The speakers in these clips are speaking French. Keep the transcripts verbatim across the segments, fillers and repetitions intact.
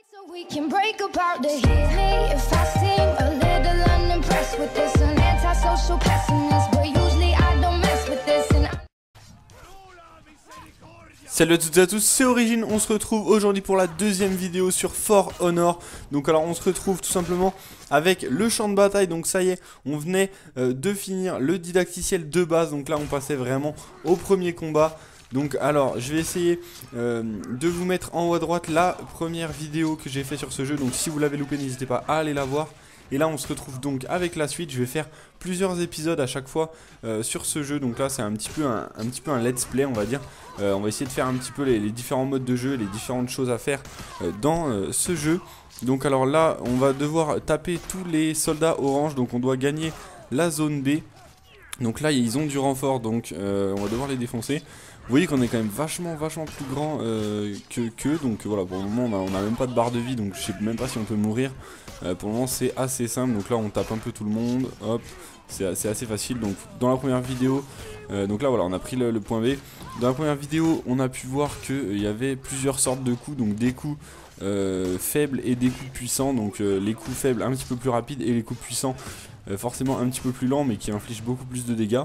So we can break apart the hit me if I seem a little unimpressed with this. An antisocial pessimist, but usually I don't mess with this. And Salut à toutes et à tous, c'est Origine, on se retrouve aujourd'hui pour la deuxième vidéo sur For Honor. Donc alors on se retrouve tout simplement avec le champ de bataille, donc ça y est, on venait euh, de finir le didacticiel de base. Donc là on passait vraiment au premier combat. Donc alors je vais essayer euh, de vous mettre en haut à droite la première vidéo que j'ai fait sur ce jeu. Donc si vous l'avez loupé, n'hésitez pas à aller la voir. Et là on se retrouve donc avec la suite. Je vais faire plusieurs épisodes à chaque fois euh, sur ce jeu. Donc là c'est un petit peu un, un petit peu un let's play, on va dire. euh, On va essayer de faire un petit peu les, les différents modes de jeu, les différentes choses à faire euh, dans euh, ce jeu. Donc alors là on va devoir taper tous les soldats orange. Donc on doit gagner la zone B. Donc là ils ont du renfort, donc euh, on va devoir les défoncer. Vous voyez qu'on est quand même vachement vachement plus grand euh, que qu'eux. Donc voilà, pour le moment on a, on a même pas de barre de vie, donc je sais même pas si on peut mourir. euh, Pour le moment c'est assez simple, donc là on tape un peu tout le monde. Hop, c'est assez facile. Donc dans la première vidéo, euh, donc là voilà, on a pris le, le point B. Dans la première vidéo on a pu voir qu'il euh, y avait plusieurs sortes de coups. Donc des coups euh, faibles et des coups puissants. Donc euh, les coups faibles un petit peu plus rapides et les coups puissants euh, forcément un petit peu plus lents, mais qui infligent beaucoup plus de dégâts.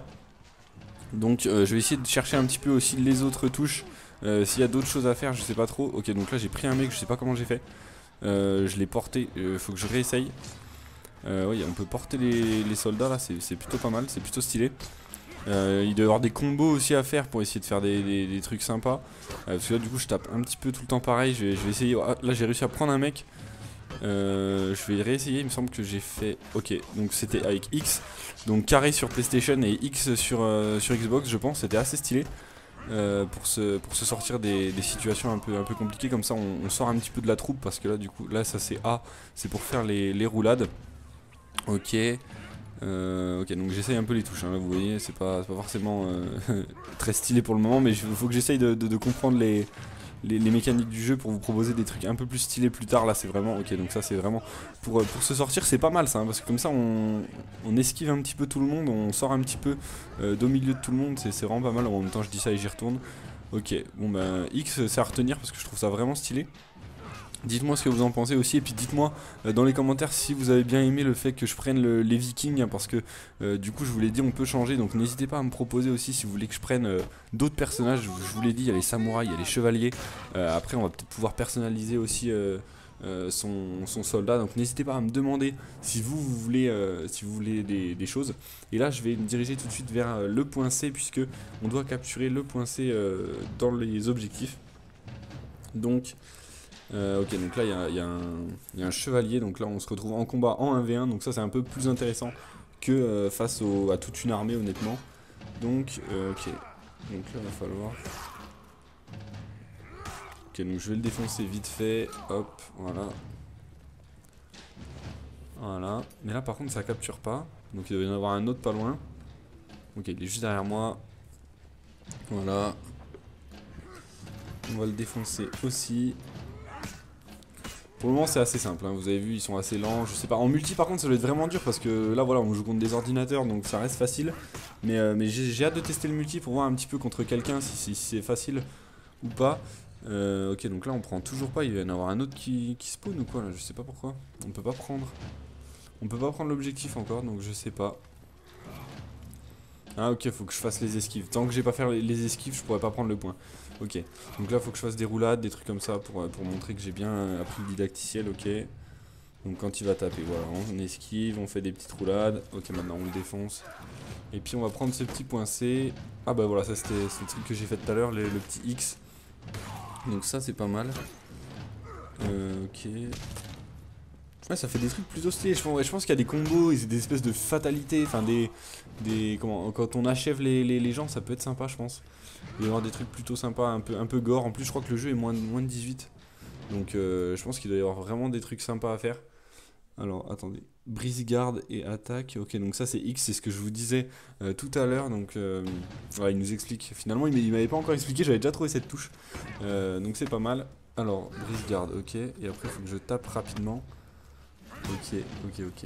Donc euh, je vais essayer de chercher un petit peu aussi les autres touches, euh, s'il y a d'autres choses à faire, je sais pas trop. Ok, donc là j'ai pris un mec, je sais pas comment j'ai fait. euh, Je l'ai porté, euh, faut que je réessaye. euh, Oui, on peut porter les, les soldats là, c'est plutôt pas mal, c'est plutôt stylé. euh, Il doit y avoir des combos aussi à faire pour essayer de faire des, des, des trucs sympas. euh, Parce que là du coup je tape un petit peu tout le temps pareil, je vais, je vais essayer. Ah, là j'ai réussi à prendre un mec. Euh, je vais réessayer, il me semble que j'ai fait... Ok, donc c'était avec X. Donc carré sur PlayStation et X sur, euh, sur Xbox, je pense. C'était assez stylé euh, pour, se, pour se sortir des, des situations un peu, un peu compliquées. Comme ça on, on sort un petit peu de la troupe. Parce que là du coup, là ça c'est A, c'est pour faire les, les roulades. Ok. Euh, ok, donc j'essaye un peu les touches, hein, là vous voyez, c'est pas, pas forcément euh, très stylé pour le moment. Mais il faut que j'essaye de, de, de comprendre les... Les, les mécaniques du jeu pour vous proposer des trucs un peu plus stylés plus tard. Là c'est vraiment ok, donc ça c'est vraiment pour, pour se sortir, c'est pas mal ça, hein, parce que comme ça on, on esquive un petit peu tout le monde, on sort un petit peu euh, d'au milieu de tout le monde, c'est vraiment pas mal. En même temps je dis ça et j'y retourne. Ok, bon bah X c'est à retenir parce que je trouve ça vraiment stylé. Dites-moi ce que vous en pensez aussi, et puis dites-moi euh, dans les commentaires si vous avez bien aimé le fait que je prenne le, les vikings, hein, parce que euh, du coup je vous l'ai dit, on peut changer. Donc n'hésitez pas à me proposer aussi si vous voulez que je prenne euh, d'autres personnages. Je, je vous l'ai dit, il y a les samouraïs, il y a les chevaliers. euh, Après on va peut-être pouvoir personnaliser aussi euh, euh, son, son soldat. Donc n'hésitez pas à me demander si vous, vous voulez, euh, si vous voulez des, des choses. Et là je vais me diriger tout de suite vers euh, le point C, puisque on doit capturer le point C euh, dans les objectifs. Donc... Euh, ok, donc là il y, y, y a un chevalier, donc là on se retrouve en combat en un v un, donc ça c'est un peu plus intéressant que euh, face au, à toute une armée honnêtement. Donc euh, ok, donc là il va falloir... Ok, donc je vais le défoncer vite fait, hop, voilà. Voilà, mais là par contre ça capture pas, donc il doit y en avoir un autre pas loin. Ok, il est juste derrière moi, voilà. On va le défoncer aussi. Pour le moment c'est assez simple, hein. Vous avez vu ils sont assez lents, je sais pas. En multi par contre ça doit être vraiment dur parce que là voilà on joue contre des ordinateurs, donc ça reste facile. Mais, euh, mais j'ai hâte de tester le multi pour voir un petit peu contre quelqu'un si, si, si c'est facile ou pas. euh, Ok, donc là on prend toujours pas, il va y en avoir un autre qui, qui spawn ou quoi là, je sais pas pourquoi. On peut pas prendre, on peut pas prendre l'objectif encore, donc je sais pas. Ah ok, faut que je fasse les esquives. Tant que j'ai pas fait les esquives je pourrais pas prendre le point. Ok, donc là faut que je fasse des roulades, des trucs comme ça pour, pour montrer que j'ai bien appris le didacticiel. Ok, donc quand il va taper, voilà, on esquive, on fait des petites roulades. Ok, maintenant on le défonce. Et puis on va prendre ce petit point C. Ah bah voilà, ça c'était le truc que j'ai fait tout à l'heure, le, le petit X. Donc ça c'est pas mal. euh, Ok. Ouais, ça fait des trucs plutôt stylés. Je pense, ouais, je pense qu'il y a des combos et des espèces de fatalités. Enfin, des. des comment, quand on achève les, les, les gens, ça peut être sympa, je pense. Il va y avoir des trucs plutôt sympas, un peu, un peu gore. En plus, je crois que le jeu est moins, moins de dix-huit. Donc, euh, je pense qu'il doit y avoir vraiment des trucs sympas à faire. Alors, attendez. Brise garde et attaque. Ok, donc ça, c'est X. C'est ce que je vous disais euh, tout à l'heure. Donc, euh, voilà, il nous explique. Finalement, il m'avait pas encore expliqué. J'avais déjà trouvé cette touche. Euh, donc, c'est pas mal. Alors, brise garde, ok. Et après, il faut que je tape rapidement. Ok, ok, ok.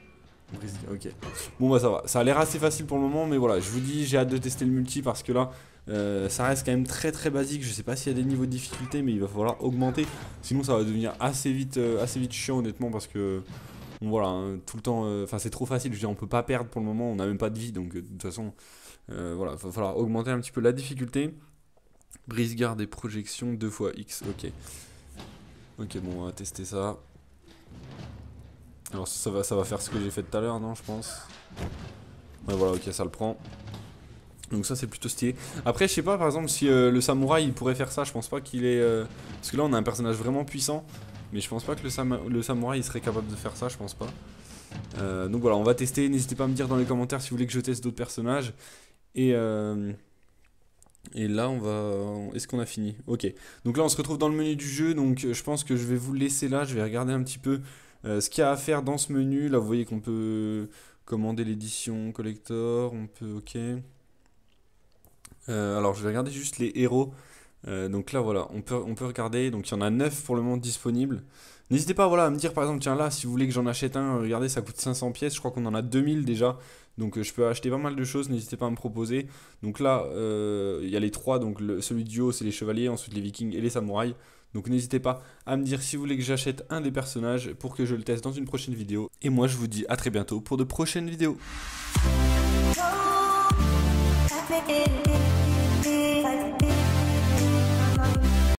Ok. Bon bah ça va, ça a l'air assez facile pour le moment, mais voilà, je vous dis, j'ai hâte de tester le multi parce que là, Euh, ça reste quand même très très basique. Je sais pas s'il y a des niveaux de difficulté, mais il va falloir augmenter. Sinon ça va devenir assez vite, euh, assez vite chiant honnêtement, parce que bon, voilà, hein, tout le temps, enfin euh, c'est trop facile. Je veux dire, on peut pas perdre pour le moment, on n'a même pas de vie, donc euh, de toute façon, euh, voilà, il va falloir augmenter un petit peu la difficulté. Brise garde et projection deux fois X, ok. Ok, bon, on va tester ça. Alors ça va, ça va faire ce que j'ai fait tout à l'heure, non, je pense. Ouais, voilà, ok, ça le prend. Donc ça c'est plutôt stylé. Après je sais pas par exemple si euh, le samouraï il pourrait faire ça. Je pense pas qu'il est... Euh... Parce que là on a un personnage vraiment puissant. Mais je pense pas que le, sam le samouraï il serait capable de faire ça, je pense pas. euh, Donc voilà, on va tester. N'hésitez pas à me dire dans les commentaires si vous voulez que je teste d'autres personnages. Et euh... Et là on va... Est-ce qu'on a fini? Ok. Donc là on se retrouve dans le menu du jeu. Donc je pense que je vais vous laisser là. Je vais regarder un petit peu euh, ce qu'il y a à faire dans ce menu. Là vous voyez qu'on peut commander l'édition collector. On peut... Ok. Euh, alors je vais regarder juste les héros. Euh, donc là voilà, on peut, on peut regarder. Donc il y en a neuf pour le moment disponibles. N'hésitez pas voilà, à me dire par exemple, tiens là, si vous voulez que j'en achète un, regardez, ça coûte cinq cents pièces. Je crois qu'on en a deux mille déjà. Donc euh, je peux acheter pas mal de choses, n'hésitez pas à me proposer. Donc là, euh, il y a les trois. Donc le, celui du haut, c'est les chevaliers, ensuite les vikings et les samouraïs. Donc n'hésitez pas à me dire si vous voulez que j'achète un des personnages pour que je le teste dans une prochaine vidéo. Et moi je vous dis à très bientôt pour de prochaines vidéos. it.